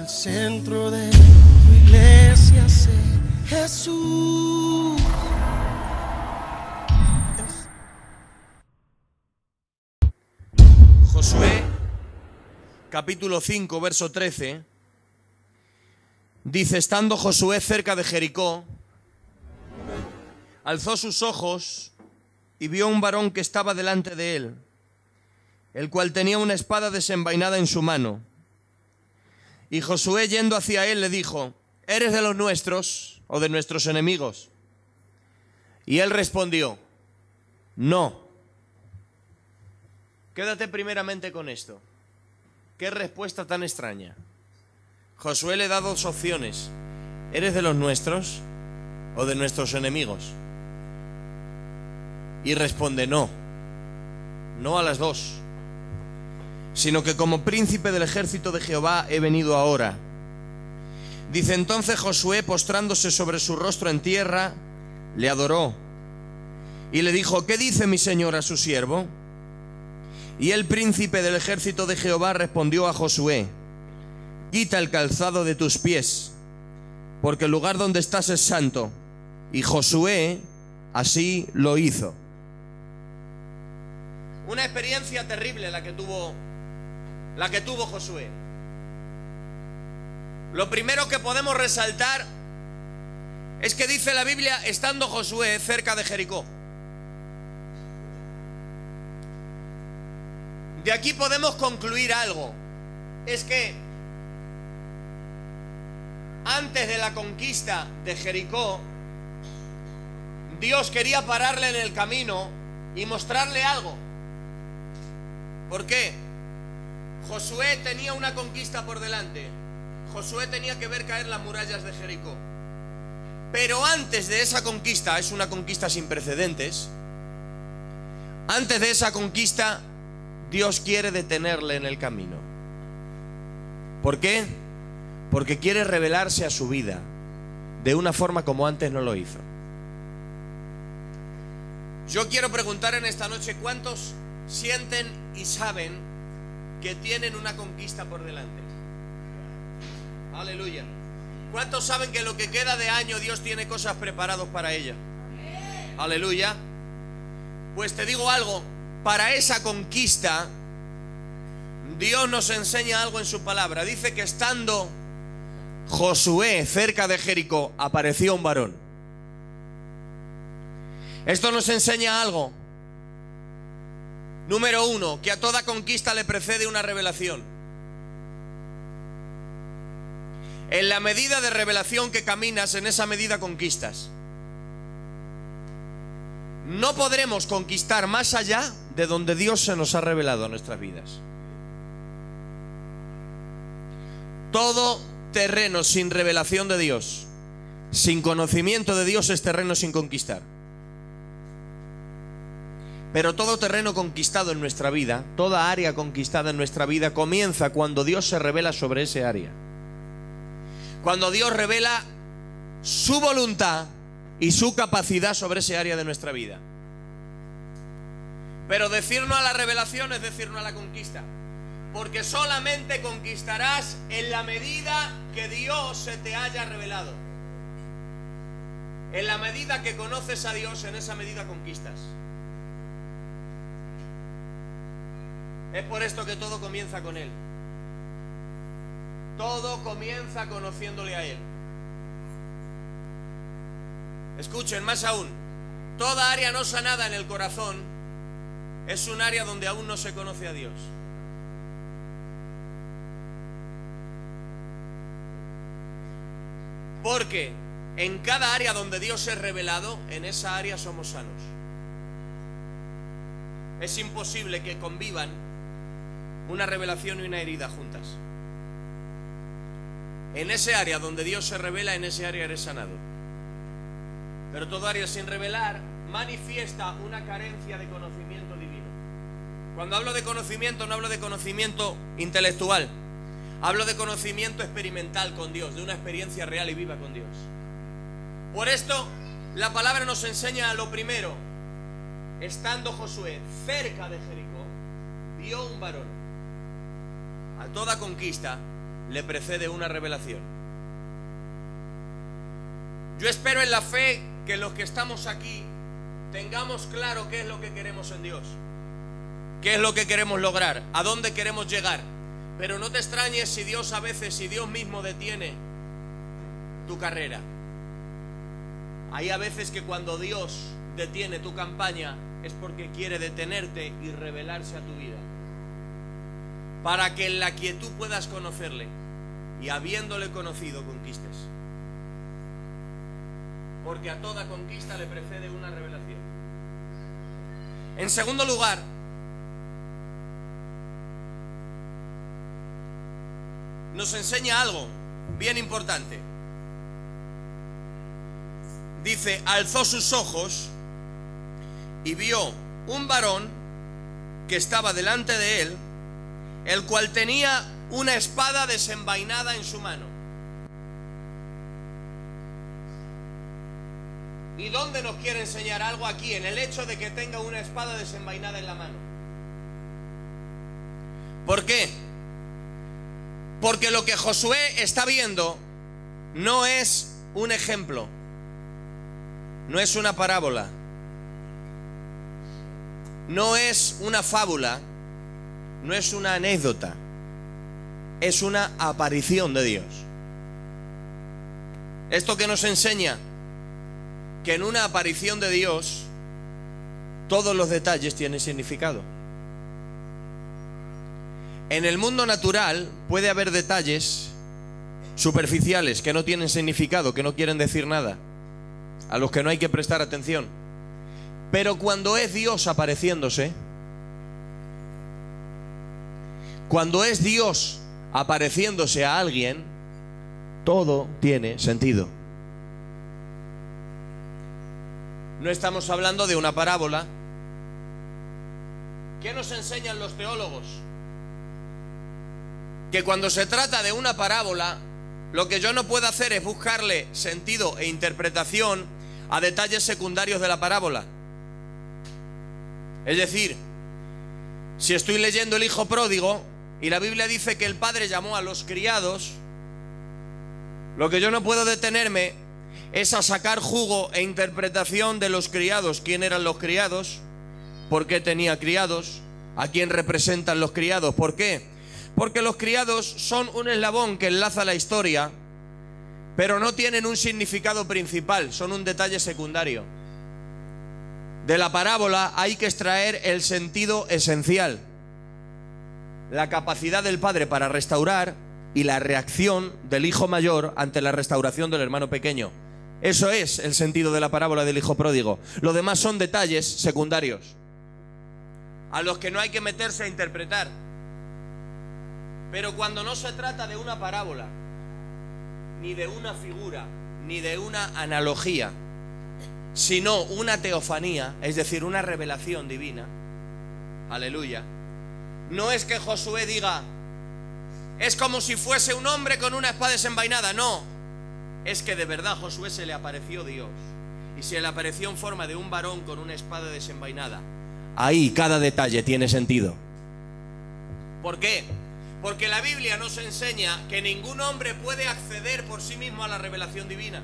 centro de tu iglesia sé Jesús. Josué, capítulo 5, verso 13, dice: estando Josué cerca de Jericó, alzó sus ojos y vio un varón que estaba delante de él, el cual tenía una espada desenvainada en su mano. Y Josué, yendo hacia él, le dijo: ¿eres de los nuestros o de nuestros enemigos? Y él respondió: no. Quédate primeramente con esto. ¿Qué respuesta tan extraña? Josué le da dos opciones: ¿eres de los nuestros o de nuestros enemigos? Y responde: no. No a las dos, sino que como príncipe del ejército de Jehová he venido ahora. Dice: entonces Josué, postrándose sobre su rostro en tierra, le adoró y le dijo: ¿qué dice mi señor a su siervo? Y el príncipe del ejército de Jehová respondió a Josué: quita el calzado de tus pies, porque el lugar donde estás es santo. Y Josué así lo hizo. Una experiencia terrible la que tuvo Josué. Lo primero que podemos resaltar es que dice la Biblia: estando Josué cerca de Jericó. De aquí podemos concluir algo. Es que antes de la conquista de Jericó, Dios quería pararle en el camino y mostrarle algo. ¿Por qué? Josué tenía una conquista por delante. Josué tenía que ver caer las murallas de Jericó. Pero antes de esa conquista, es una conquista sin precedentes, antes de esa conquista, Dios quiere detenerle en el camino. ¿Por qué? Porque quiere revelarse a su vida de una forma como antes no lo hizo. Yo quiero preguntar en esta noche: ¿cuántos sienten y saben que tienen una conquista por delante? Aleluya. ¿Cuántos saben que lo que queda de año Dios tiene cosas preparadas para ella? Aleluya. Pues te digo algo: para esa conquista Dios nos enseña algo en su palabra. Dice que estando Josué cerca de Jericó, apareció un varón. Esto nos enseña algo. Número uno, que a toda conquista le precede una revelación. En la medida de revelación que caminas, en esa medida conquistas. No podremos conquistar más allá de donde Dios se nos ha revelado a nuestras vidas. Todo terreno sin revelación de Dios, sin conocimiento de Dios, es terreno sin conquistar. Pero todo terreno conquistado en nuestra vida, toda área conquistada en nuestra vida, comienza cuando Dios se revela sobre ese área. Cuando Dios revela su voluntad y su capacidad sobre ese área de nuestra vida. Pero decirnos a la revelación es decirnos a la conquista. Porque solamente conquistarás en la medida que Dios se te haya revelado. En la medida que conoces a Dios, en esa medida conquistas. Es por esto que todo comienza con Él. Todo comienza conociéndole a Él. Escuchen, más aún, toda área no sanada en el corazón es un área donde aún no se conoce a Dios. Porque en cada área donde Dios es revelado, en esa área somos sanos. Es imposible que convivan una revelación y una herida juntas. En ese área donde Dios se revela, en ese área eres sanado. Pero todo área sin revelar manifiesta una carencia de conocimiento divino. Cuando hablo de conocimiento, no hablo de conocimiento intelectual. Hablo de conocimiento experimental con Dios, de una experiencia real y viva con Dios. Por esto, la palabra nos enseña lo primero. Estando Josué cerca de Jericó, vio un varón. A toda conquista le precede una revelación. Yo espero en la fe que los que estamos aquí tengamos claro qué es lo que queremos en Dios, qué es lo que queremos lograr, a dónde queremos llegar. Pero no te extrañes si Dios a veces, si Dios mismo detiene tu carrera. Hay a veces que cuando Dios detiene tu campaña es porque quiere detenerte y revelarse a tu vida, para que en la quietud puedas conocerle y habiéndole conocido conquistes. Porque a toda conquista le precede una revelación. En segundo lugar, nos enseña algo bien importante. Dice, alzó sus ojos y vio un varón que estaba delante de él, el cual tenía una espada desenvainada en su mano. ¿Y dónde nos quiere enseñar algo aquí? En el hecho de que tenga una espada desenvainada en la mano. ¿Por qué? Porque lo que Josué está viendo no es un ejemplo, no es una parábola, no es una fábula, no es una anécdota, es una aparición de Dios. Esto que nos enseña que en una aparición de Dios todos los detalles tienen significado. En el mundo natural puede haber detalles superficiales que no tienen significado, que no quieren decir nada, a los que no hay que prestar atención. Pero cuando es Dios apareciéndose, cuando es Dios apareciéndose a alguien, todo tiene sentido. No estamos hablando de una parábola. ¿Qué nos enseñan los teólogos? Que cuando se trata de una parábola, lo que yo no puedo hacer es buscarle sentido e interpretación a detalles secundarios de la parábola. Es decir, si estoy leyendo el hijo pródigo y la Biblia dice que el padre llamó a los criados, lo que yo no puedo detenerme es a sacar jugo e interpretación de los criados. ¿Quién eran los criados? ¿Por qué tenía criados? ¿A quién representan los criados? ¿Por qué? Porque los criados son un eslabón que enlaza la historia, pero no tienen un significado principal, son un detalle secundario. De la parábola hay que extraer el sentido esencial, la capacidad del padre para restaurar y la reacción del hijo mayor ante la restauración del hermano pequeño. Eso es el sentido de la parábola del hijo pródigo. Lo demás son detalles secundarios a los que no hay que meterse a interpretar. Pero cuando no se trata de una parábola, ni de una figura, ni de una analogía, sino una teofanía, es decir, una revelación divina, aleluya, no es que Josué diga, es como si fuese un hombre con una espada desenvainada, no, es que de verdad a Josué se le apareció Dios, y se le apareció en forma de un varón con una espada desenvainada. Ahí cada detalle tiene sentido. ¿Por qué? Porque la Biblia nos enseña que ningún hombre puede acceder por sí mismo a la revelación divina.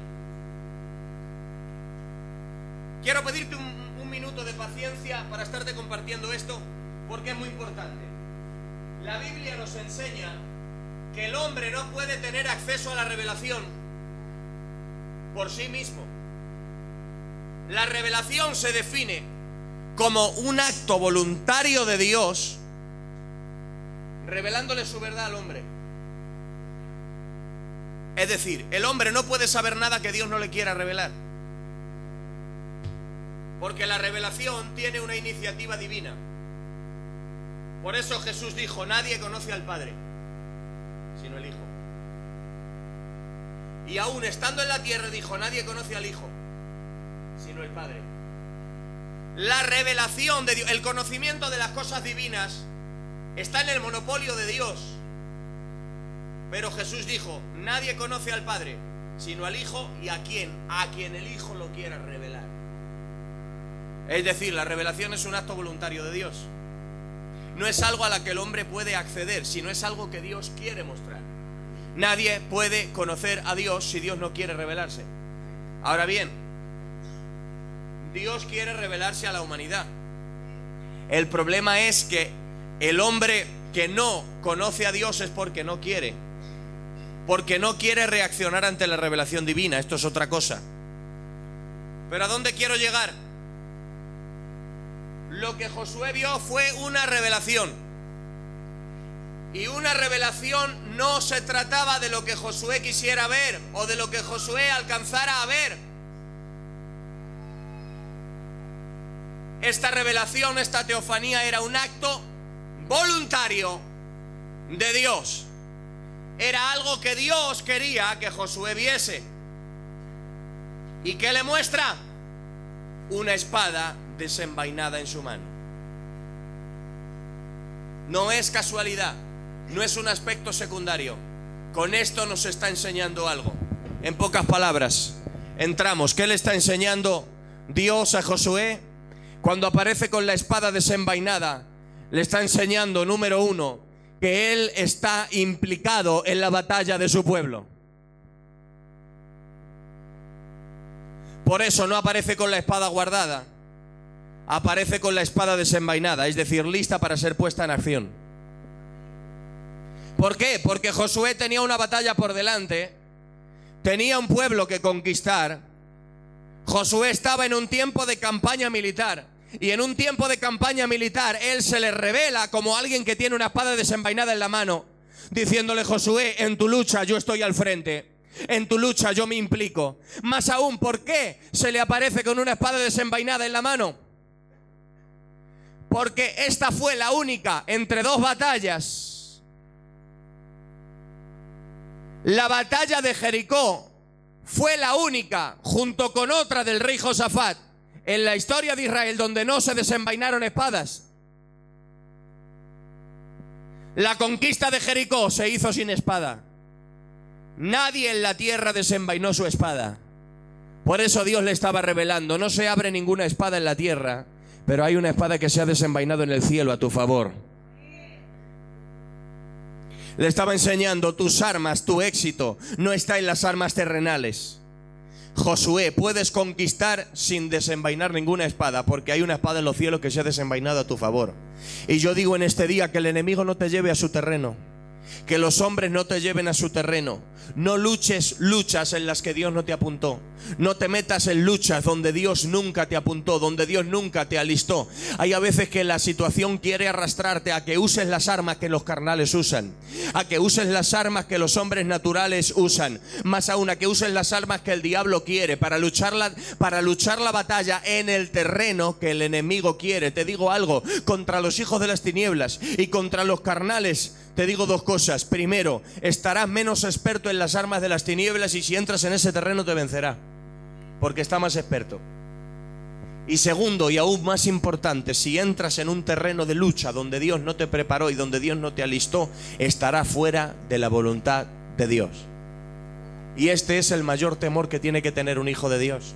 Quiero pedirte un minuto de paciencia para estarte compartiendo esto, porque es muy importante. La Biblia nos enseña que el hombre no puede tener acceso a la revelación por sí mismo. La revelación se define como un acto voluntario de Dios revelándole su verdad al hombre. Es decir, el hombre no puede saber nada que Dios no le quiera revelar, porque la revelación tiene una iniciativa divina. Por eso Jesús dijo, nadie conoce al Padre sino el Hijo. Y aún estando en la tierra dijo, nadie conoce al Hijo sino el Padre. La revelación de Dios, el conocimiento de las cosas divinas, está en el monopolio de Dios. Pero Jesús dijo, nadie conoce al Padre sino al Hijo y a quien el Hijo lo quiera revelar. Es decir, la revelación es un acto voluntario de Dios. No es algo a la que el hombre puede acceder, sino es algo que Dios quiere mostrar. Nadie puede conocer a Dios si Dios no quiere revelarse. Ahora bien, Dios quiere revelarse a la humanidad. El problema es que el hombre que no conoce a Dios es porque no quiere. Porque no quiere reaccionar ante la revelación divina. Esto es otra cosa. Pero ¿a dónde quiero llegar? Lo que Josué vio fue una revelación. Y una revelación no se trataba de lo que Josué quisiera ver o de lo que Josué alcanzara a ver. Esta revelación, esta teofanía era un acto voluntario de Dios. Era algo que Dios quería que Josué viese. ¿Y qué le muestra? Una espada desenvainada en su mano. No es casualidad, no es un aspecto secundario. Con esto nos está enseñando algo. En pocas palabras, entramos. ¿Qué le está enseñando Dios a Josué? Cuando aparece con la espada desenvainada, le está enseñando, número uno, que él está implicado en la batalla de su pueblo. Por eso no aparece con la espada guardada, aparece con la espada desenvainada, es decir, lista para ser puesta en acción. ¿Por qué? Porque Josué tenía una batalla por delante, tenía un pueblo que conquistar. Josué estaba en un tiempo de campaña militar. Y en un tiempo de campaña militar, él se le revela como alguien que tiene una espada desenvainada en la mano, diciéndole: Josué, en tu lucha yo estoy al frente, en tu lucha yo me implico. Más aún, ¿por qué se le aparece con una espada desenvainada en la mano? Porque esta fue la única entre dos batallas. La batalla de Jericó fue la única, junto con otra del rey Josafat, en la historia de Israel donde no se desenvainaron espadas. La conquista de Jericó se hizo sin espada. Nadie en la tierra desenvainó su espada. Por eso Dios le estaba revelando: no se abre ninguna espada en la tierra, pero hay una espada que se ha desenvainado en el cielo a tu favor. Le estaba enseñando: tus armas, tu éxito no está en las armas terrenales. Josué, puedes conquistar sin desenvainar ninguna espada, porque hay una espada en los cielos que se ha desenvainado a tu favor. Y yo digo en este día que el enemigo no te lleve a su terreno, que los hombres no te lleven a su terreno. No luches luchas en las que Dios no te apuntó. No te metas en luchas donde Dios nunca te apuntó, donde Dios nunca te alistó. Hay a veces que la situación quiere arrastrarte a que uses las armas que los carnales usan, a que uses las armas que los hombres naturales usan, más aún a que uses las armas que el diablo quiere para luchar la batalla en el terreno que el enemigo quiere. Te digo algo: contra los hijos de las tinieblas y contra los carnales, te digo dos cosas. Primero, estarás menos experto en las armas de las tinieblas, y si entras en ese terreno te vencerá, porque está más experto. Y segundo, y aún más importante, si entras en un terreno de lucha donde Dios no te preparó y donde Dios no te alistó, estarás fuera de la voluntad de Dios. Y este es el mayor temor que tiene que tener un hijo de Dios.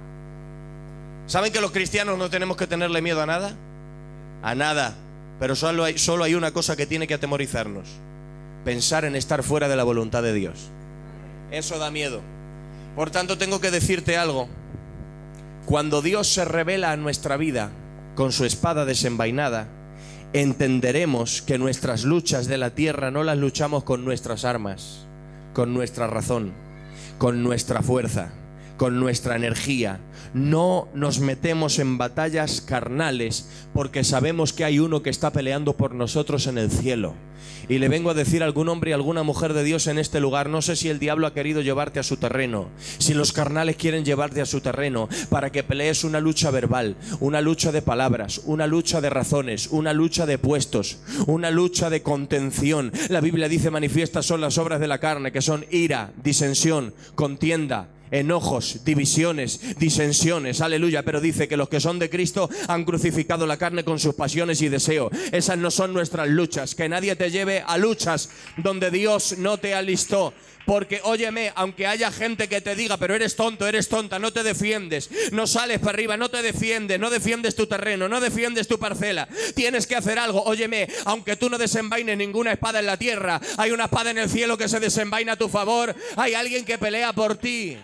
¿Saben que los cristianos no tenemos que tenerle miedo a nada? A nada. Pero solo hay una cosa que tiene que atemorizarnos: pensar en estar fuera de la voluntad de Dios. Eso da miedo. Por tanto, tengo que decirte algo. Cuando Dios se revela a nuestra vida con su espada desenvainada, entenderemos que nuestras luchas de la tierra no las luchamos con nuestras armas, con nuestra razón, con nuestra fuerza, con nuestra energía. No nos metemos en batallas carnales, porque sabemos que hay uno que está peleando por nosotros en el cielo. Y le vengo a decir a algún hombre y alguna mujer de Dios en este lugar: no sé si el diablo ha querido llevarte a su terreno, si los carnales quieren llevarte a su terreno para que pelees una lucha verbal, una lucha de palabras, una lucha de razones, una lucha de puestos, una lucha de contención. La Biblia dice: manifiestas son las obras de la carne, que son ira, disensión, contienda, enojos, divisiones, disensiones, aleluya. Pero dice que los que son de Cristo han crucificado la carne con sus pasiones y deseos. Esas no son nuestras luchas. Que nadie te lleve a luchas donde Dios no te alistó. Porque, óyeme, aunque haya gente que te diga, pero eres tonto, eres tonta, no te defiendes, no sales para arriba, no te defiendes, no defiendes tu terreno, no defiendes tu parcela, tienes que hacer algo. Óyeme, aunque tú no desenvaines ninguna espada en la tierra, hay una espada en el cielo que se desenvaina a tu favor, hay alguien que pelea por ti.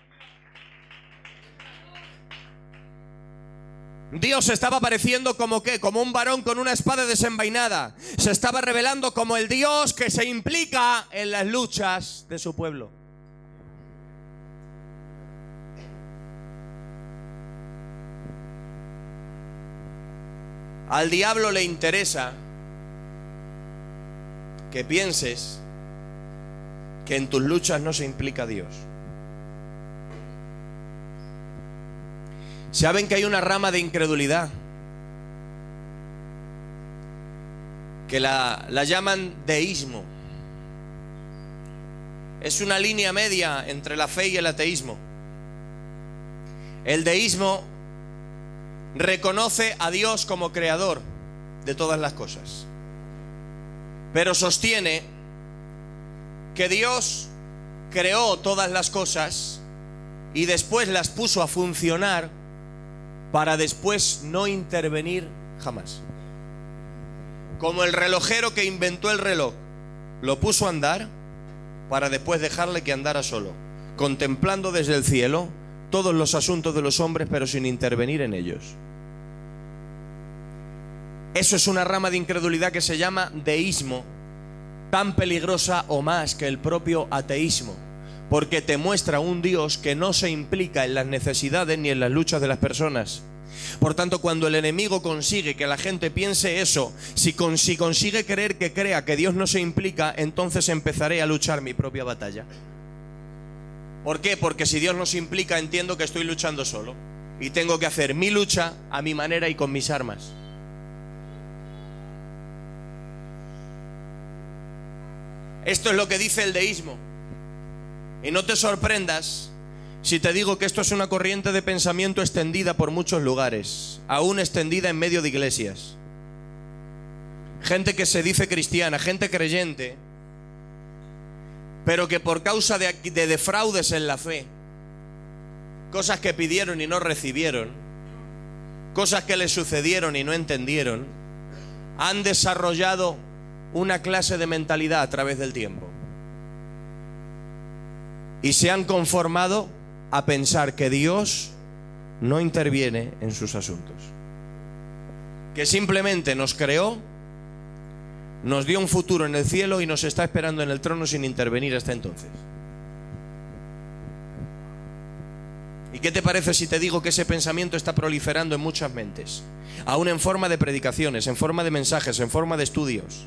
Dios se estaba apareciendo como ¿qué? Como un varón con una espada desenvainada. Se estaba revelando como el Dios que se implica en las luchas de su pueblo. Al diablo le interesa que pienses que en tus luchas no se implica Dios. ¿Saben que hay una rama de incredulidad que la llaman deísmo? Es una línea media entre la fe y el ateísmo. El deísmo reconoce a Dios como creador de todas las cosas, pero sostiene que Dios creó todas las cosas y después las puso a funcionar para después no intervenir jamás. Como el relojero que inventó el reloj, lo puso a andar para después dejarle que andara solo, contemplando desde el cielo todos los asuntos de los hombres, pero sin intervenir en ellos. Eso es una rama de incredulidad que se llama deísmo, tan peligrosa o más que el propio ateísmo, porque te muestra un Dios que no se implica en las necesidades ni en las luchas de las personas. Por tanto, cuando el enemigo consigue que la gente piense eso, si consigue que crea que Dios no se implica, entonces empezaré a luchar mi propia batalla. ¿Por qué? Porque si Dios no se implica, entiendo que estoy luchando solo y tengo que hacer mi lucha a mi manera y con mis armas. Esto es lo que dice el deísmo. Y no te sorprendas si te digo que esto es una corriente de pensamiento extendida por muchos lugares, aún extendida en medio de iglesias. Gente que se dice cristiana, gente creyente, pero que por causa de fraudes en la fe, cosas que pidieron y no recibieron, cosas que les sucedieron y no entendieron, han desarrollado una clase de mentalidad a través del tiempo. Y se han conformado a pensar que Dios no interviene en sus asuntos, que simplemente nos creó, nos dio un futuro en el cielo y nos está esperando en el trono sin intervenir hasta entonces. ¿Y qué te parece si te digo que ese pensamiento está proliferando en muchas mentes, aún en forma de predicaciones, en forma de mensajes, en forma de estudios,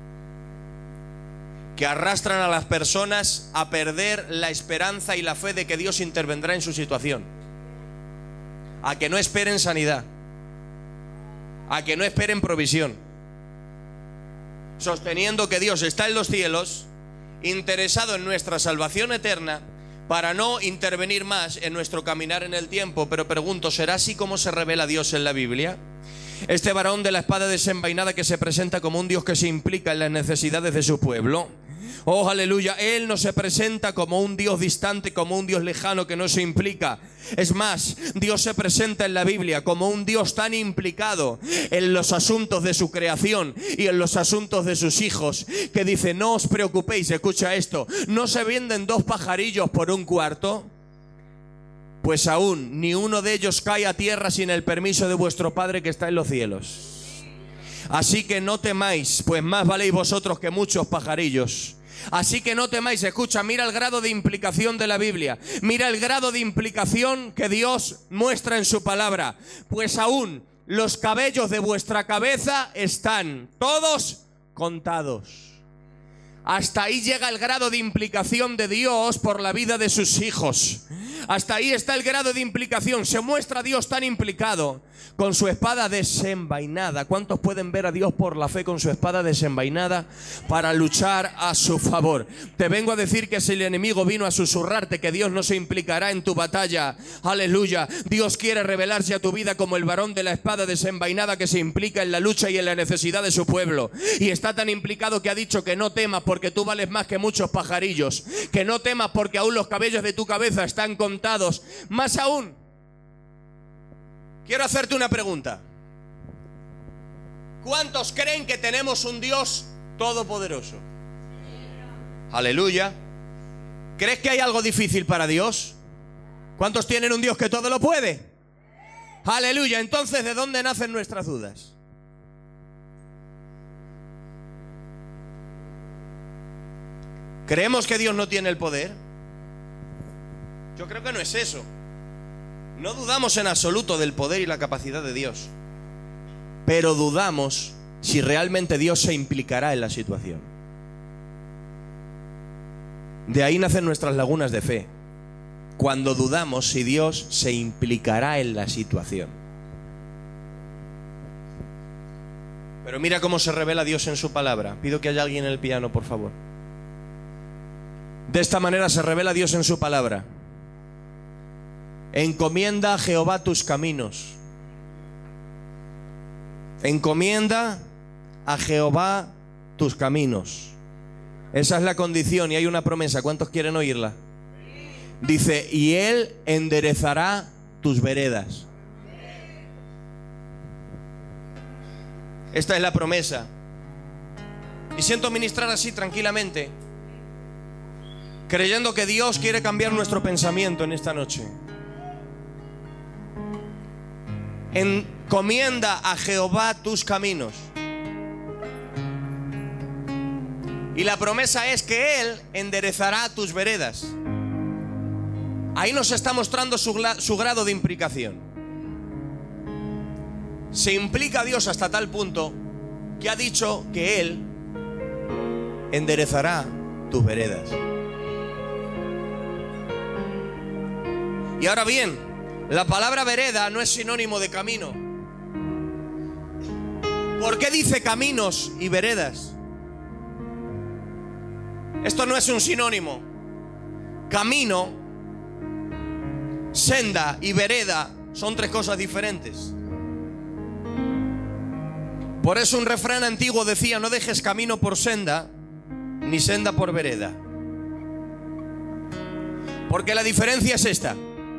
que arrastran a las personas a perder la esperanza y la fe de que Dios intervendrá en su situación, a que no esperen sanidad, a que no esperen provisión, sosteniendo que Dios está en los cielos, interesado en nuestra salvación eterna, para no intervenir más en nuestro caminar en el tiempo? Pero pregunto, ¿será así como se revela Dios en la Biblia? Este varón de la espada desenvainada que se presenta como un Dios que se implica en las necesidades de su pueblo. Oh, aleluya, Él no se presenta como un Dios distante, como un Dios lejano que no se implica. Es más, Dios se presenta en la Biblia como un Dios tan implicado en los asuntos de su creación y en los asuntos de sus hijos, que dice: no os preocupéis, escucha esto, ¿no se venden 2 pajarillos por un cuarto? Pues aún ni uno de ellos cae a tierra sin el permiso de vuestro Padre que está en los cielos. Así que no temáis, pues más valéis vosotros que muchos pajarillos. Así que no temáis. Escucha, mira el grado de implicación de la Biblia, mira el grado de implicación que Dios muestra en su palabra. Pues aún los cabellos de vuestra cabeza están todos contados. Hasta ahí llega el grado de implicación de Dios por la vida de sus hijos. Hasta ahí está el grado de implicación. Se muestra a Dios tan implicado con su espada desenvainada. ¿Cuántos pueden ver a Dios por la fe con su espada desenvainada para luchar a su favor? Te vengo a decir que si el enemigo vino a susurrarte que Dios no se implicará en tu batalla, aleluya, Dios quiere revelarse a tu vida como el varón de la espada desenvainada que se implica en la lucha y en la necesidad de su pueblo. Y está tan implicado que ha dicho que no temas porque tú vales más que muchos pajarillos, que no temas porque aún los cabellos de tu cabeza están contados. Más aún, quiero hacerte una pregunta. ¿Cuántos creen que tenemos un Dios todopoderoso? Aleluya. ¿Crees que hay algo difícil para Dios? ¿Cuántos tienen un Dios que todo lo puede? Aleluya. Entonces, ¿de dónde nacen nuestras dudas? ¿Creemos que Dios no tiene el poder? Yo creo que no es eso. No dudamos en absoluto del poder y la capacidad de Dios, pero dudamos si realmente Dios se implicará en la situación. De ahí nacen nuestras lagunas de fe, cuando dudamos si Dios se implicará en la situación. Pero mira cómo se revela Dios en su palabra. Pido que haya alguien en el piano, por favor. De esta manera se revela Dios en su palabra. Encomienda a Jehová tus caminos. Encomienda a Jehová tus caminos. Esa es la condición y hay una promesa. ¿Cuántos quieren oírla? Dice, y Él enderezará tus veredas. Esta es la promesa. Y siento ministrar así tranquilamente, creyendo que Dios quiere cambiar nuestro pensamiento en esta noche. Encomienda a Jehová tus caminos. Y la promesa es que Él enderezará tus veredas. Ahí nos está mostrando su grado de implicación. Se implica a Dios hasta tal punto que ha dicho que Él enderezará tus veredas. Y ahora bien, la palabra vereda no es sinónimo de camino. ¿Por qué dice caminos y veredas? Esto no es un sinónimo. Camino, senda y vereda son tres cosas diferentes. Por eso un refrán antiguo decía: no dejes camino por senda, ni senda por vereda. Porque la diferencia es esta.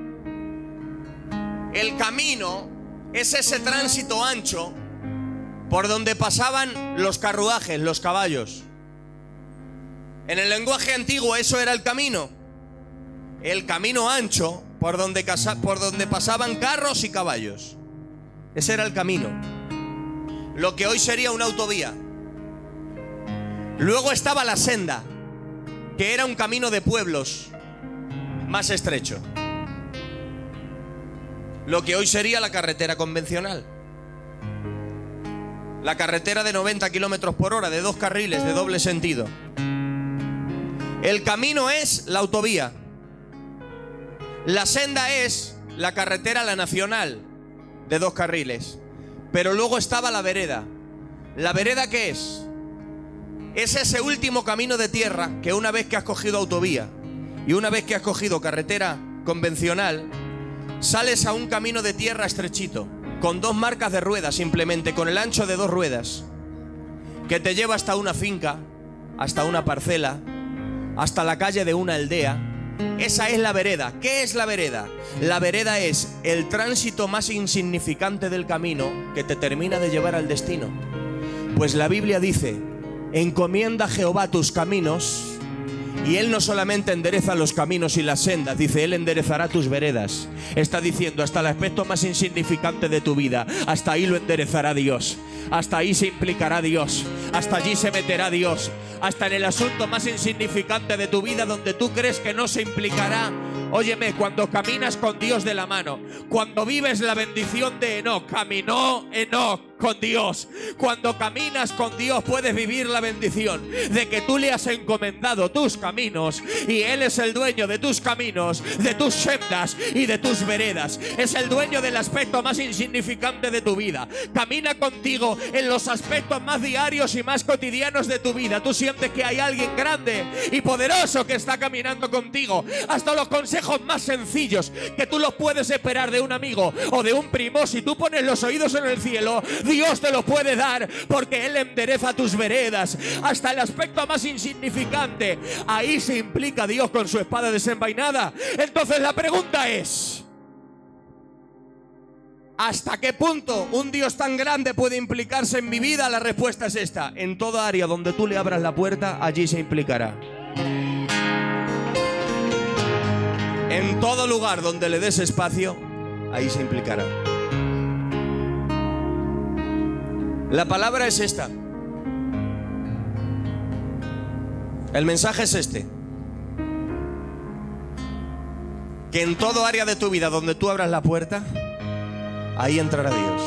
El camino es ese tránsito ancho por donde pasaban los carruajes, los caballos. En el lenguaje antiguo eso era el camino. El camino ancho por donde pasaban carros y caballos. Ese era el camino. Lo que hoy sería una autovía. Luego estaba la senda, que era un camino de pueblos más estrecho. Lo que hoy sería la carretera convencional. La carretera de 90 kilómetros por hora, de 2 carriles, de doble sentido. El camino es la autovía. La senda es la carretera, la nacional, de 2 carriles. Pero luego estaba la vereda. ¿La vereda qué es? Es ese último camino de tierra que una vez que has cogido autovía y una vez que has cogido carretera convencional, sales a un camino de tierra estrechito, con 2 marcas de ruedas simplemente, con el ancho de 2 ruedas, que te lleva hasta una finca, hasta una parcela, hasta la calle de una aldea. Esa es la vereda. ¿Qué es la vereda? La vereda es el tránsito más insignificante del camino que te termina de llevar al destino. Pues la Biblia dice: encomienda a Jehová tus caminos, y Él no solamente endereza los caminos y las sendas, dice, Él enderezará tus veredas. Está diciendo, hasta el aspecto más insignificante de tu vida, hasta ahí lo enderezará Dios. Hasta ahí se implicará Dios. Hasta allí se meterá Dios. Hasta en el asunto más insignificante de tu vida, donde tú crees que no se implicará, Óyeme, cuando caminas con Dios de la mano, cuando vives la bendición de Enoc, caminó Enoc con Dios. Cuando caminas con Dios puedes vivir la bendición de que tú le has encomendado tus caminos y Él es el dueño de tus caminos, de tus sendas y de tus veredas. Es el dueño del aspecto más insignificante de tu vida. Camina contigo en los aspectos más diarios y más cotidianos de tu vida. Tú sientes que hay alguien grande y poderoso que está caminando contigo. Hasta los consejos más sencillos que tú los puedes esperar de un amigo o de un primo, si tú pones los oídos en el cielo, Dios te lo puede dar, porque Él endereza tus veredas. Hasta el aspecto más insignificante, ahí se implica Dios con su espada desenvainada. Entonces la pregunta es: ¿hasta qué punto un Dios tan grande puede implicarse en mi vida? La respuesta es esta: en toda área donde tú le abras la puerta, allí se implicará. En todo lugar donde le des espacio, ahí se implicará. La palabra es esta. El mensaje es este: que en todo área de tu vida donde tú abras la puerta, ahí entrará Dios.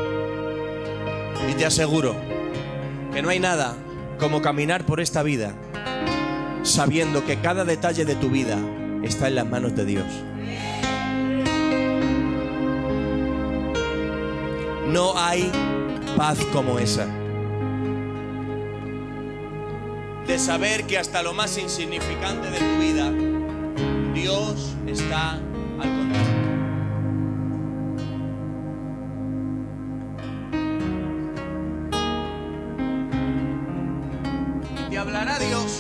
Y te aseguro que no hay nada como caminar por esta vida sabiendo que cada detalle de tu vida está en las manos de Dios. No hay paz como esa, de saber que hasta lo más insignificante de tu vida Dios está al control. Y te hablará Dios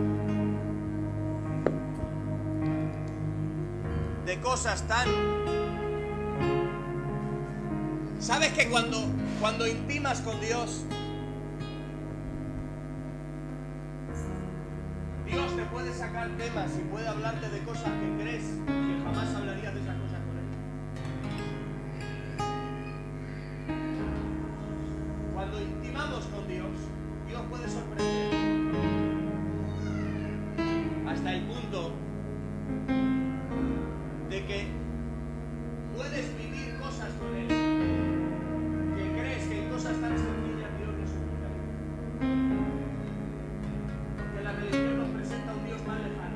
de cosas tan... ¿Sabes que cuando intimas con Dios, Dios te puede sacar temas y puede hablarte de cosas que crees que jamás hablarías de esas cosas con Él? Cuando intimamos con Dios, Dios puede sorprender hasta el punto de que puedes vivir cosas con Él que crees que en cosas tan sencillas Dios no se explicaría. Porque la religión nos presenta un Dios más lejano,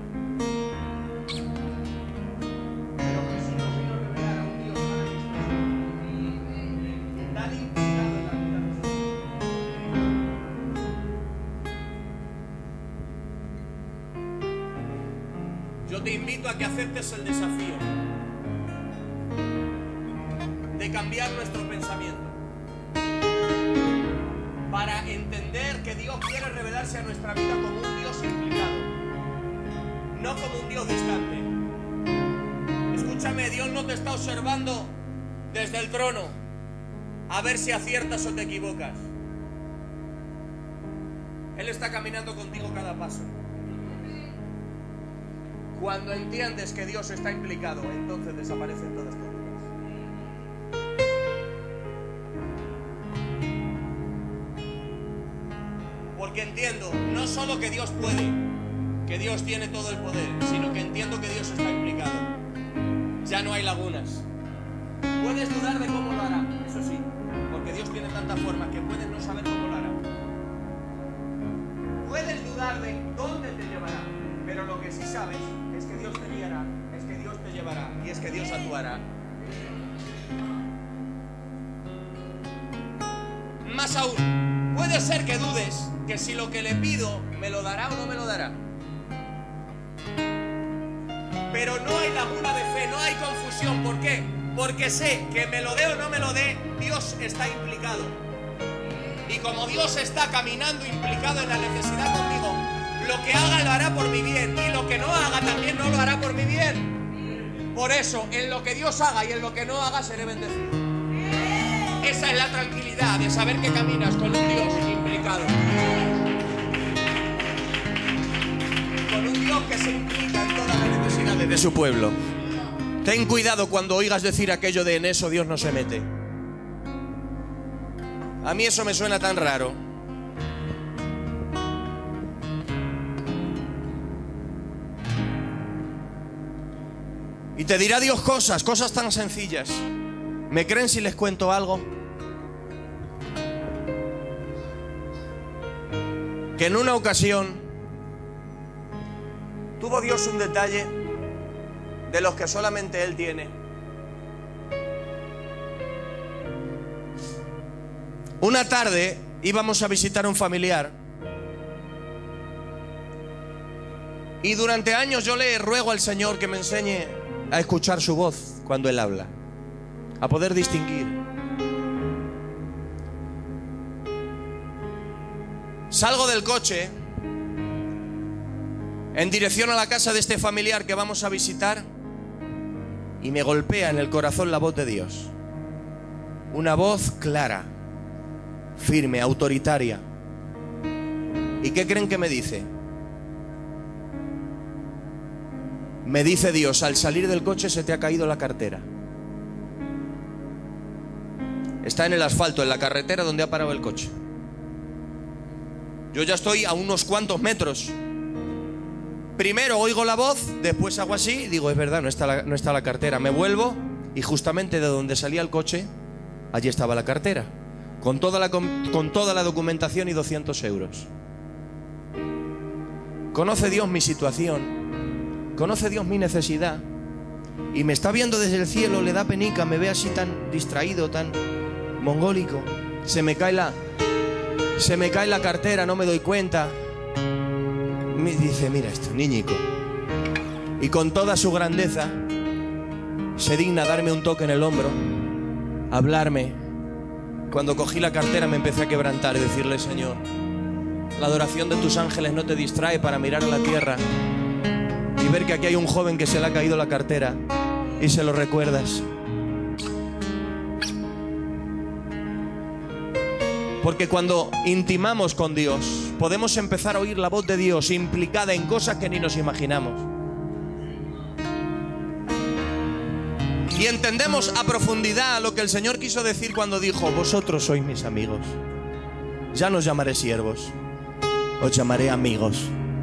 pero Jesús nos vino a revelar a un Dios tan expresivo y tan implicado en la vida de nosotros. Yo te invito a que aceptes el desafío de cambiar nuestro pensamiento para entender que Dios quiere revelarse a nuestra vida como un Dios implicado, no como un Dios distante. Escúchame, Dios no te está observando desde el trono a ver si aciertas o te equivocas. Él está caminando contigo cada paso. Cuando entiendes que Dios está implicado, entonces desaparecen todas tus dudas. Porque entiendo no solo que Dios puede, que Dios tiene todo el poder, sino que entiendo que Dios está implicado. Ya no hay lagunas. Puedes dudar de cómo lo hará, eso sí, porque Dios tiene tantas formas que puedes no saber cómo lo hará. Puedes dudar de dónde te llevará, pero lo que sí sabes es que Dios te guiará, es que Dios te llevará y es que Dios actuará. Más aún, puede ser que dudes que si lo que le pido me lo dará o no me lo dará. Pero no hay laguna de fe, no hay confusión. ¿Por qué? Porque sé que me lo dé o no me lo dé, Dios está implicado. Y como Dios está caminando implicado en la necesidad conmigo, lo que haga lo hará por mi bien, y lo que no haga también no lo hará por mi bien. Por eso, en lo que Dios haga y en lo que no haga, seré bendecido. Esa es la tranquilidad de saber que caminas con un Dios implicado. Con un Dios que se implica en todas las necesidades de su pueblo. Ten cuidado cuando oigas decir aquello de en eso Dios no se mete. A mí eso me suena tan raro. Y te dirá Dios cosas tan sencillas. ¿Me creen si les cuento algo? Que en una ocasión tuvo Dios un detalle de los que solamente Él tiene. Una tarde íbamos a visitar a un familiar y durante años yo le ruego al Señor que me enseñe a escuchar su voz cuando Él habla, a poder distinguir. Salgo del coche en dirección a la casa de este familiar que vamos a visitar y me golpea en el corazón la voz de Dios. Una voz clara, firme, autoritaria. ¿Y qué creen que me dice? Me dice Dios: al salir del coche se te ha caído la cartera. Está en el asfalto, en la carretera donde ha parado el coche. Yo ya estoy a unos cuantos metros. Primero oigo la voz, después hago así, digo, es verdad, no está la cartera. Me vuelvo y justamente de donde salía el coche, allí estaba la cartera, con toda la documentación y 200 euros. Conoce Dios mi situación, conoce Dios mi necesidad, y me está viendo desde el cielo, le da penica, me ve así tan distraído, tan mongólico. Se me cae la cartera, no me doy cuenta. Me dice: mira esto, niñico. Y con toda su grandeza se digna darme un toque en el hombro, hablarme. Cuando cogí la cartera me empecé a quebrantar y decirle: Señor, la adoración de tus ángeles no te distrae para mirar a la tierra y ver que aquí hay un joven que se le ha caído la cartera y se lo recuerdas. Porque cuando intimamos con Dios, podemos empezar a oír la voz de Dios implicada en cosas que ni nos imaginamos. Y entendemos a profundidad lo que el Señor quiso decir cuando dijo: vosotros sois mis amigos. Ya no os llamaré siervos, os llamaré amigos.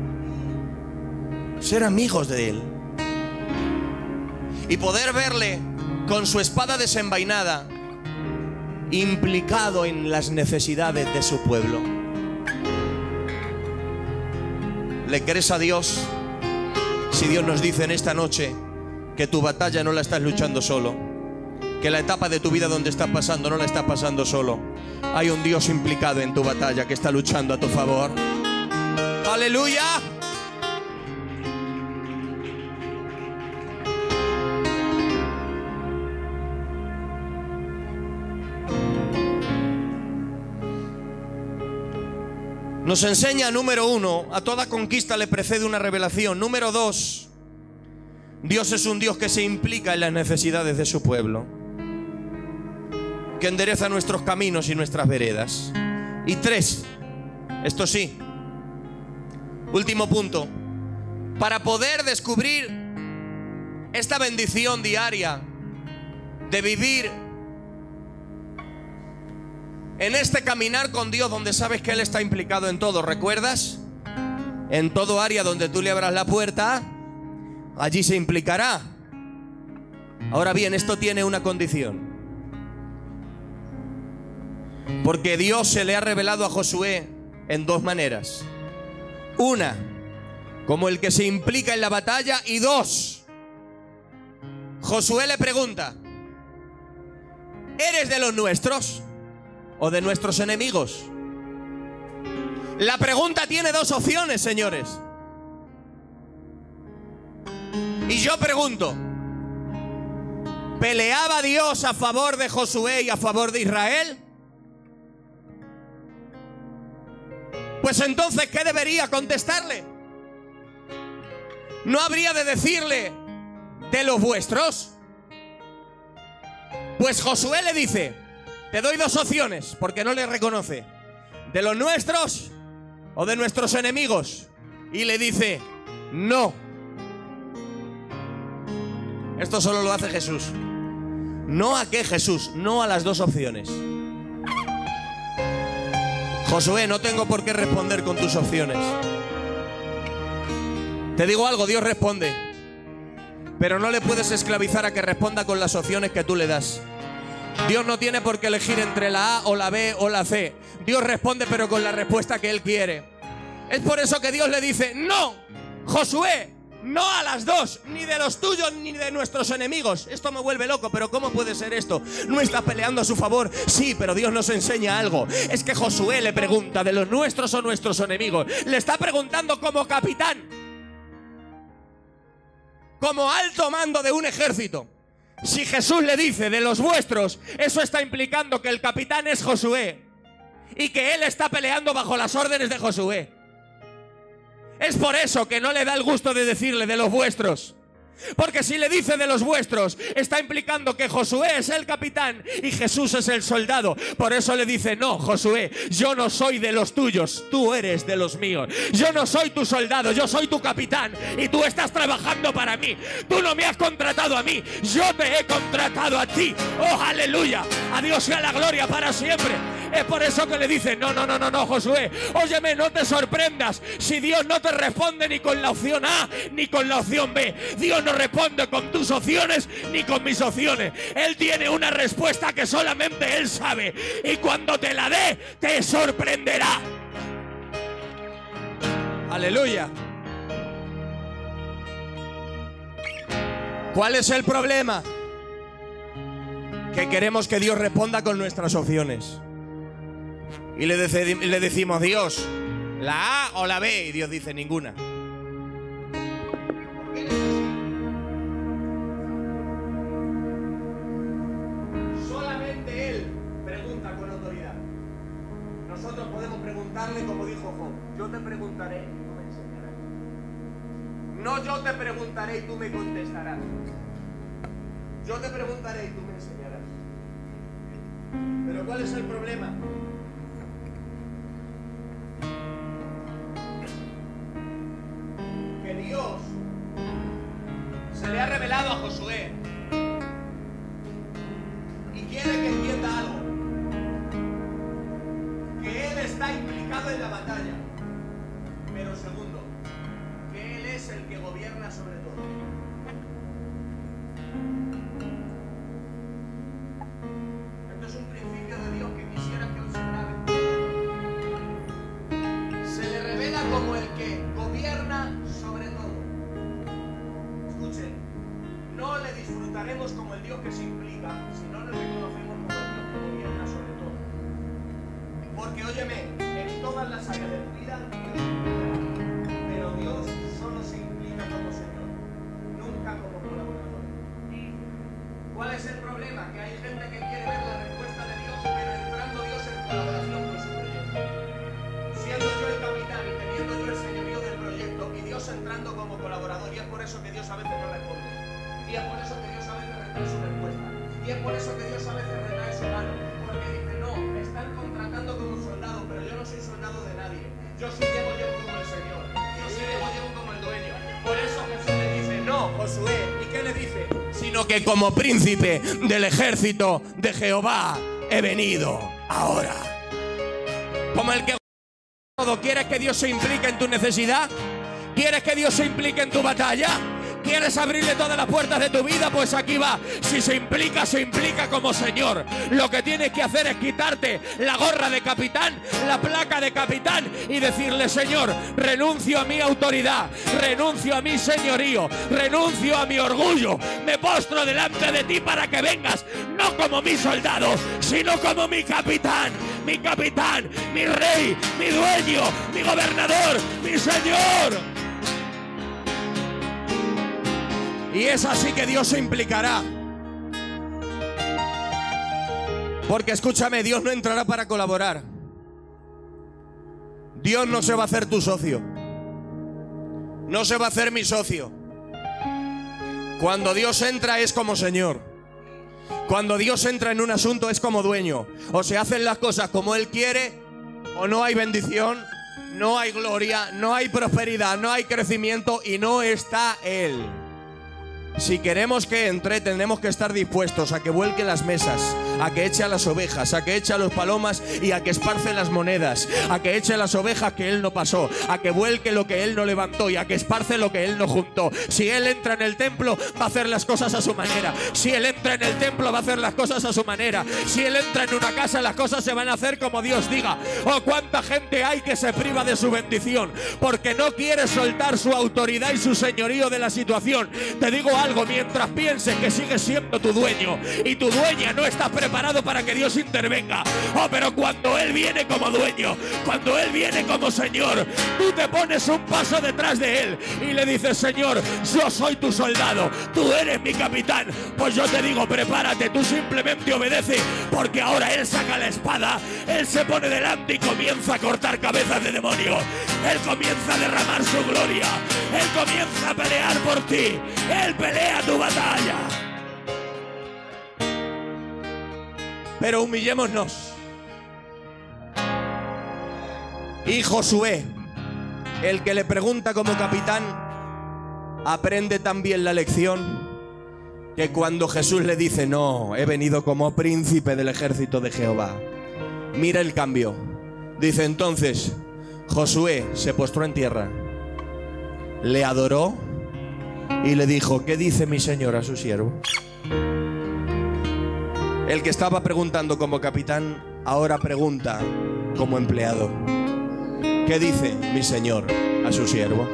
Ser amigos de Él. Y poder verle con su espada desenvainada, implicado en las necesidades de su pueblo. ¿Le crees a Dios si Dios nos dice en esta noche que tu batalla no la estás luchando solo, que la etapa de tu vida donde estás pasando no la estás pasando solo? Hay un Dios implicado en tu batalla que está luchando a tu favor. ¡Aleluya! Nos enseña, número 1, a toda conquista le precede una revelación. Número 2, Dios es un Dios que se implica en las necesidades de su pueblo, que endereza nuestros caminos y nuestras veredas. Y 3, esto sí, último punto, para poder descubrir esta bendición diaria de vivir en este caminar con Dios, donde sabes que Él está implicado en todo. ¿Recuerdas? En todo área donde tú le abras la puerta, allí se implicará. Ahora bien, esto tiene una condición. Porque Dios se le ha revelado a Josué en 2 maneras. Una, como el que se implica en la batalla. Y 2, Josué le pregunta: ¿eres de los nuestros o de nuestros enemigos? La pregunta tiene 2 opciones, señores. Y yo pregunto: ¿peleaba Dios a favor de Josué y a favor de Israel? Pues entonces, ¿qué debería contestarle? ¿No habría de decirle: de los vuestros? Pues Josué le dice: te doy 2 opciones, porque no le reconoce: ¿de los nuestros o de nuestros enemigos? Y le dice: no. Esto solo lo hace Jesús. ¿No a qué, Jesús? No a las 2 opciones. Josué, no tengo por qué responder con tus opciones. Te digo algo, Dios responde. pero no le puedes esclavizar a que responda con las opciones que tú le das. Dios no tiene por qué elegir entre la A o la B o la C. Dios responde, pero con la respuesta que Él quiere. Es por eso que Dios le dice: no, Josué, no a las dos, ni de los tuyos ni de nuestros enemigos. Esto me vuelve loco, pero ¿cómo puede ser esto? ¿No está peleando a su favor? Sí, pero Dios nos enseña algo. Es que Josué le pregunta: ¿de los nuestros o nuestros enemigos? Le está preguntando como capitán, como alto mando de un ejército. Si Jesús le dice de los vuestros, eso está implicando que el capitán es Josué y que él está peleando bajo las órdenes de Josué. Es por eso que no le da el gusto de decirle de los vuestros. Porque si le dice de los vuestros, está implicando que Josué es el capitán y Jesús es el soldado. Por eso le dice: no, Josué, yo no soy de los tuyos, tú eres de los míos. Yo no soy tu soldado, yo soy tu capitán y tú estás trabajando para mí. Tú no me has contratado a mí, yo te he contratado a ti. ¡Oh, aleluya! A Dios sea la gloria para siempre. Es por eso que le dice: no, Josué, óyeme, no te sorprendas si Dios no te responde ni con la opción A ni con la opción B. Dios no responde con tus opciones ni con mis opciones. Él tiene una respuesta que solamente Él sabe, y cuando te la dé, te sorprenderá. Aleluya. ¿Cuál es el problema? Que queremos que Dios responda con nuestras opciones. Y le decimos: Dios, la A o la B, y Dios dice: ninguna. Solamente Él pregunta con autoridad. Nosotros podemos preguntarle como dijo Job: yo te preguntaré y tú me enseñarás. No, yo te preguntaré y tú me contestarás. Yo te preguntaré y tú me enseñarás. Pero ¿cuál es el problema? Que Dios se le ha revelado a Josué y quiere que entienda algo: que Él está implicado en la batalla, pero segundo, que Él es el que gobierna sobre todo. Esto es un principio de Dios que quisiera que observara. Se le revela como el que gobierna sobre todo. Escuchen, no le disfrutaremos como el Dios que se implica si no le reconocemos como el Dios que gobierna sobre todo. Porque óyeme, en todas las áreas de tu vida Dios implicará, pero Dios solo se implica como Señor, nunca como colaborador. ¿Cuál es el problema? Que hay gente que quiere ver la respuesta de Dios, pero entrando Dios en colaboración con su proyecto. Siendo yo el capitán y teniendo yo el señorío del proyecto, y Dios entrando como colaborador. Y es por eso que Dios a veces no responde. Y es por eso que Dios a veces retrae su respuesta. Y es por eso que Dios a veces retrae su mano. Porque dice: no, me están contratando como soldado, pero yo no soy soldado de nadie. Yo sí llevo como el Señor. Yo sí llevo como el dueño. Por eso Jesús le dice: no, Josué. ¿Y qué le dice? Sino que como príncipe del ejército de Jehová he venido ahora. Como el que todo. ¿Quieres que Dios se implique en tu necesidad? ¿Quieres que Dios se implique en tu batalla? ¿Quieres abrirle todas las puertas de tu vida? Pues aquí va. Si se implica como Señor. Lo que tienes que hacer es quitarte la gorra de capitán, la placa de capitán, y decirle: Señor, renuncio a mi autoridad, renuncio a mi señorío, renuncio a mi orgullo. Me postro delante de ti para que vengas, no como mi soldado, sino como mi capitán, mi rey, mi dueño, mi gobernador, mi Señor. Y es así que Dios se implicará. Porque escúchame, Dios no entrará para colaborar. Dios no se va a hacer tu socio. No se va a hacer mi socio. Cuando Dios entra es como Señor. Cuando Dios entra en un asunto es como dueño. O se hacen las cosas como Él quiere, o no hay bendición, no hay gloria, no hay prosperidad, no hay crecimiento y no está Él. Si queremos que entre, tendremos que estar dispuestos a que vuelque las mesas, a que eche a las ovejas, a que eche a los palomas y a que esparce las monedas, a que eche las ovejas que él no pasó, a que vuelque lo que él no levantó y a que esparce lo que él no juntó. Si él entra en el templo, va a hacer las cosas a su manera. Si él entra en el templo, va a hacer las cosas a su manera. Si él entra en una casa, las cosas se van a hacer como Dios diga. Oh, cuánta gente hay que se priva de su bendición porque no quiere soltar su autoridad y su señorío de la situación. Te digo algo, mientras pienses que sigues siendo tu dueño y tu dueña, no estás preparado para que Dios intervenga. Oh, pero cuando Él viene como dueño, cuando Él viene como Señor, tú te pones un paso detrás de Él y le dices: Señor, yo soy tu soldado, tú eres mi capitán. Pues yo te digo, prepárate, tú simplemente obedece, porque ahora Él saca la espada, Él se pone delante y comienza a cortar cabezas de demonios. Él comienza a derramar su gloria, Él comienza a pelear por ti, Él pelea tu batalla. Pero humillémonos. Y Josué, el que le pregunta como capitán, aprende también la lección que cuando Jesús le dice: no, he venido como príncipe del ejército de Jehová. Mira el cambio. Dice: entonces Josué se postró en tierra, le adoró y le dijo: ¿qué dice mi señor a su siervo? El que estaba preguntando como capitán ahora pregunta como empleado: ¿qué dice mi señor a su siervo?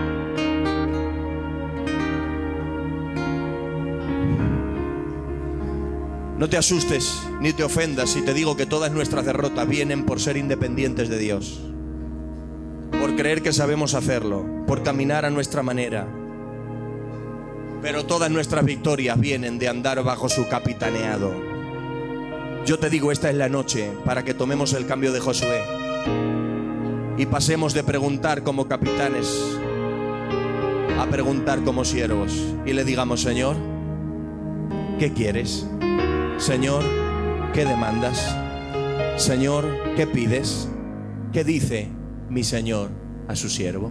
No te asustes ni te ofendas si te digo que todas nuestras derrotas vienen por ser independientes de Dios, por creer que sabemos hacerlo, por caminar a nuestra manera. Pero todas nuestras victorias vienen de andar bajo su capitaneado. Yo te digo, esta es la noche para que tomemos el cambio de Josué y pasemos de preguntar como capitanes a preguntar como siervos y le digamos: Señor, ¿qué quieres? Señor, ¿qué demandas? Señor, ¿qué pides? ¿Qué dice mi Señor a su siervo?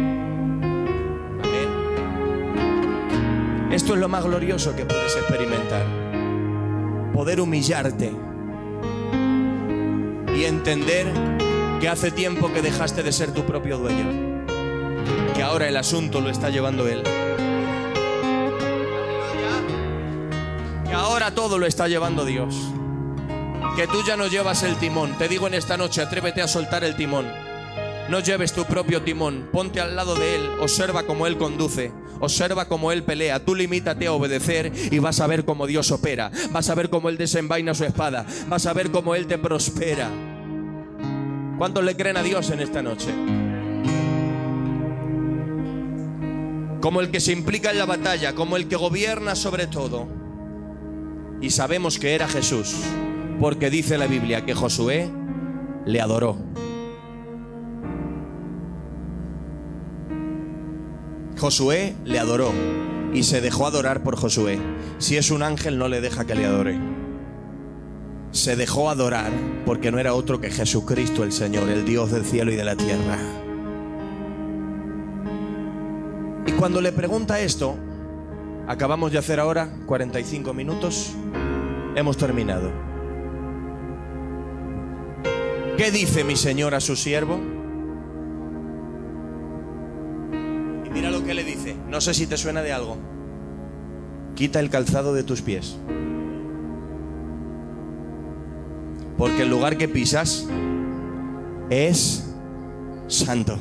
Amén. Esto es lo más glorioso que puedes experimentar: poder humillarte y entender que hace tiempo que dejaste de ser tu propio dueño, que ahora el asunto lo está llevando Él, que ahora todo lo está llevando Dios, que tú ya no llevas el timón. Te digo en esta noche, atrévete a soltar el timón. No lleves tu propio timón, ponte al lado de Él, observa cómo Él conduce, observa cómo Él pelea. Tú limítate a obedecer y vas a ver cómo Dios opera, vas a ver cómo Él desenvaina su espada, vas a ver cómo Él te prospera. ¿Cuántos le creen a Dios en esta noche? Como el que se implica en la batalla, como el que gobierna sobre todo. Y sabemos que era Jesús, porque dice la Biblia que Josué le adoró. Josué le adoró y se dejó adorar por Josué. Si es un ángel, no le deja que le adore. Se dejó adorar porque no era otro que Jesucristo el Señor, el Dios del cielo y de la tierra. Y cuando le pregunta esto, acabamos de hacer ahora 45 minutos, hemos terminado. ¿Qué dice mi Señor a su siervo? Mira lo que le dice. No sé si te suena de algo. Quita el calzado de tus pies, porque el lugar que pisas es santo.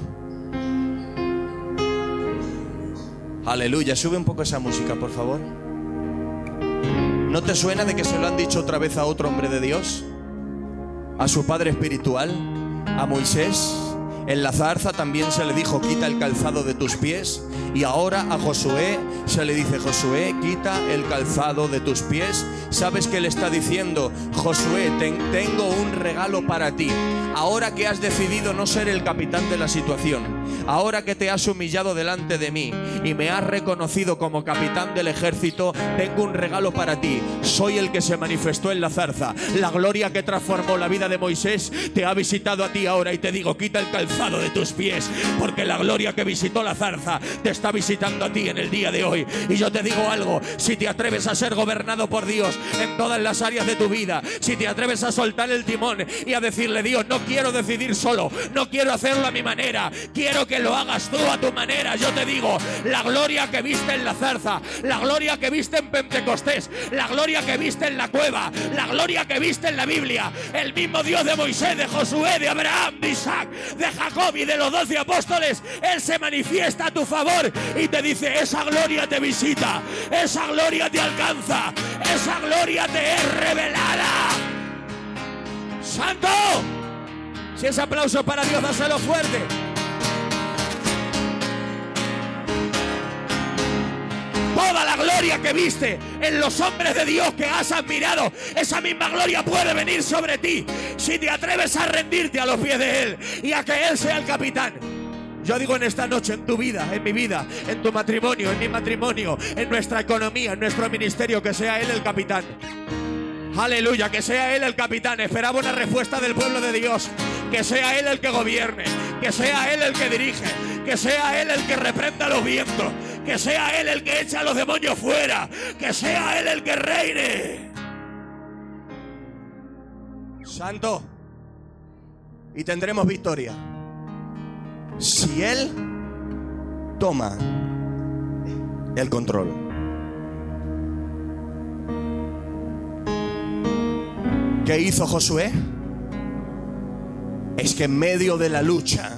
Aleluya. Sube un poco esa música, por favor. ¿No te suena de que se lo han dicho otra vez a otro hombre de Dios? A su padre espiritual, a Moisés. En la zarza también se le dijo: quita el calzado de tus pies. Y ahora a Josué se le dice: Josué, quita el calzado de tus pies. ¿Sabes qué le está diciendo? Josué, tengo un regalo para ti. Ahora que has decidido no ser el capitán de la situación, ahora que te has humillado delante de mí y me has reconocido como capitán del ejército, tengo un regalo para ti. Soy el que se manifestó en la zarza. La gloria que transformó la vida de Moisés te ha visitado a ti ahora, y te digo, quita el calzado de tus pies, porque la gloria que visitó la zarza te está visitando a ti en el día de hoy. Y yo te digo algo: si te atreves a ser gobernado por Dios en todas las áreas de tu vida, si te atreves a soltar el timón y a decirle: Dios, no quiero decidir solo, no quiero hacerlo a mi manera, quiero que lo hagas tú a tu manera, yo te digo, la gloria que viste en la zarza, la gloria que viste en Pentecostés, la gloria que viste en la cueva, la gloria que viste en la Biblia, el mismo Dios de Moisés, de Josué, de Abraham, de Isaac, de Jacob y de los 12 apóstoles, Él se manifiesta a tu favor y te dice: esa gloria te visita, esa gloria te alcanza, esa gloria te es revelada. ¡Santo! Si es aplauso para Dios, dáselo fuerte. Toda la gloria que viste en los hombres de Dios que has admirado, esa misma gloria puede venir sobre ti si te atreves a rendirte a los pies de Él y a que Él sea el capitán. Yo digo en esta noche, en tu vida, en mi vida, en tu matrimonio, en mi matrimonio, en nuestra economía, en nuestro ministerio, que sea Él el capitán. Aleluya, que sea Él el capitán. Esperaba una respuesta del pueblo de Dios. Que sea Él el que gobierne, que sea Él el que dirige, que sea Él el que reprenda los vientos, que sea Él el que echa a los demonios fuera, que sea Él el que reine. Santo. Y tendremos victoria si Él toma el control. ¿Qué hizo Josué? Es que en medio de la lucha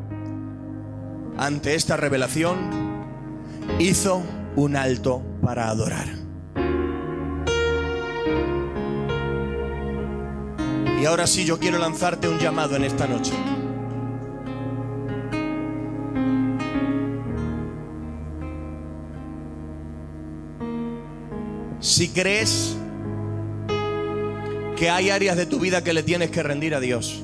ante esta revelación hizo un alto para adorar. Y ahora sí, yo quiero lanzarte un llamado en esta noche. Si crees que hay áreas de tu vida que le tienes que rendir a Dios,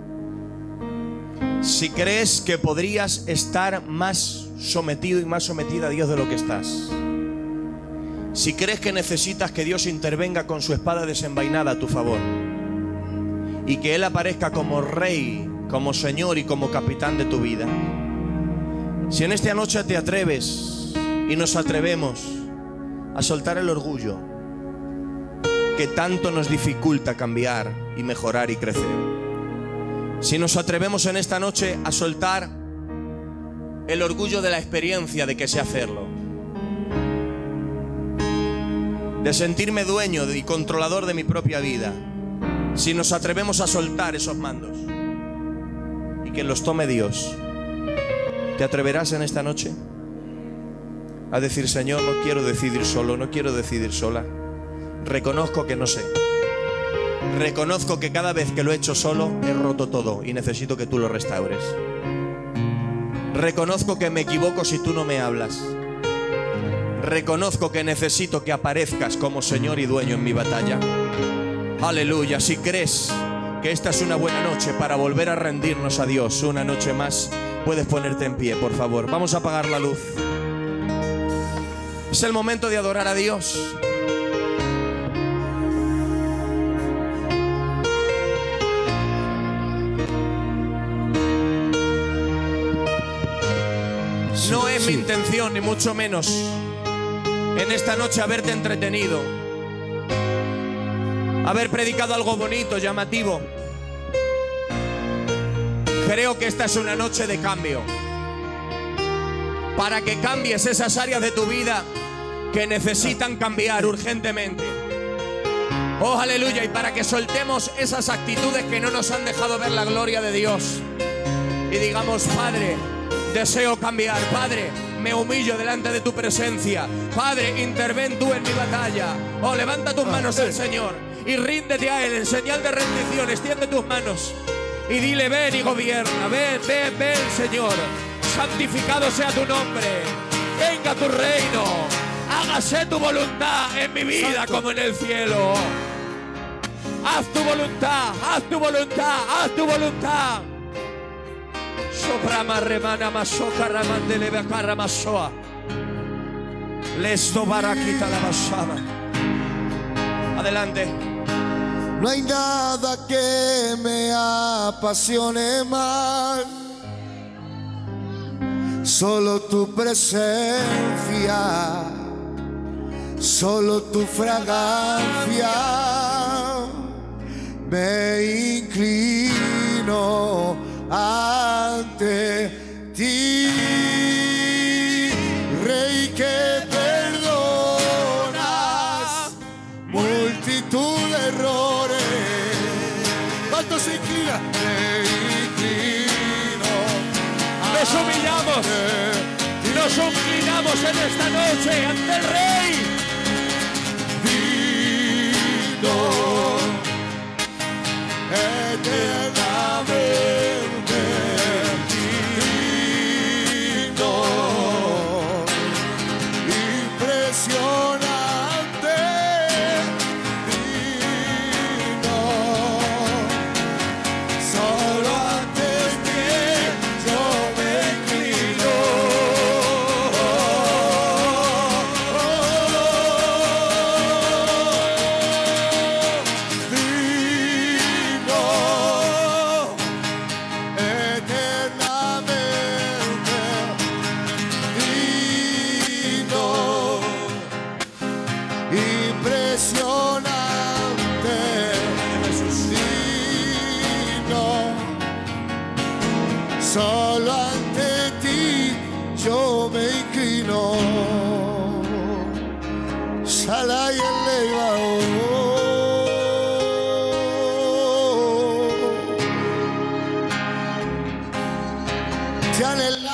si crees que podrías estar más sometido y más sometida a Dios de lo que estás, si crees que necesitas que Dios intervenga con su espada desenvainada a tu favor y que Él aparezca como Rey, como Señor y como capitán de tu vida, si en esta noche te atreves y nos atrevemos a soltar el orgullo que tanto nos dificulta cambiar y mejorar y crecer, si nos atrevemos en esta noche a soltar el orgullo de la experiencia de que sé hacerlo, de sentirme dueño y controlador de mi propia vida, si nos atrevemos a soltar esos mandos y que los tome Dios, ¿te atreverás en esta noche a decir: Señor, no quiero decidir solo, no quiero decidir sola? Reconozco que no sé. Reconozco que cada vez que lo he hecho solo he roto todo y necesito que tú lo restaures. Reconozco que me equivoco si tú no me hablas. Reconozco que necesito que aparezcas como Señor y dueño en mi batalla. Aleluya. Si crees que esta es una buena noche para volver a rendirnos a Dios una noche más, puedes ponerte en pie, por favor. Vamos a apagar la luz. Es el momento de adorar a Dios. No es mi intención, ni mucho menos, en esta noche haberte entretenido, haber predicado algo bonito, llamativo. Creo que esta es una noche de cambio, para que cambies esas áreas de tu vida que necesitan cambiar urgentemente. Oh, aleluya. Y para que soltemos esas actitudes que no nos han dejado ver la gloria de Dios y digamos: Padre, deseo cambiar. Padre, me humillo delante de tu presencia. Padre, interven tú en mi batalla. Oh, levanta tus manos al Señor y ríndete a Él en señal de rendición. Extiende tus manos y dile: ven y gobierna. Ven, ven, ven, Señor. Santificado sea tu nombre. Venga tu reino. Hágase tu voluntad en mi vida como en el cielo. Haz tu voluntad, haz tu voluntad, haz tu voluntad. Soprama remana masoka ramandele becara masoa. Lesto baraquita la basaba. Adelante. No hay nada que me apasione más, solo tu presencia, solo tu fragancia. Me inclino ante ti, Rey que perdonas multitud de errores. ¿Cuánto se inclina? Me inclino. Nos humillamos, nos inclinamos en esta noche ante el Rey. Digno, eternamente digno, impresionante, digno, solo ante ti yo me inclino. Impresionante, digno, solo ante ti yo me inclino. Shalai elevado, te anhelamos.